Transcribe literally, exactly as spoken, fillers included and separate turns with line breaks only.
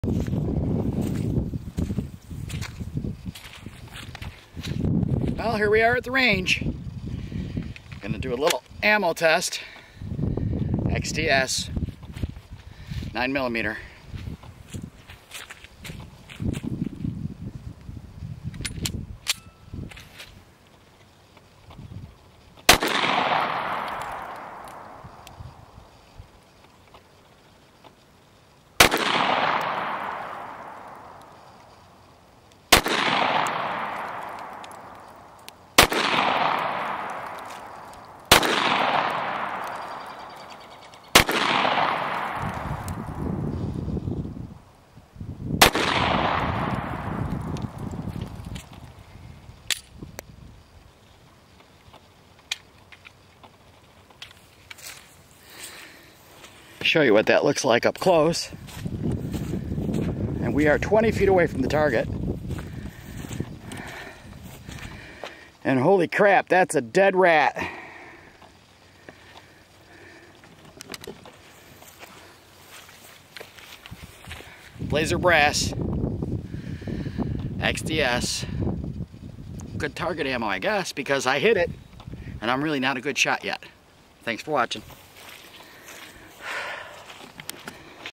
Well, here we are at the range. Gonna do a little ammo test. X T S, nine millimeter. Show you what that looks like up close. And we are twenty feet away from the target. And holy crap, that's a dead rat. Laser brass, X D S. Good target ammo, I guess, because I hit it and I'm really not a good shot yet. Thanks for watching.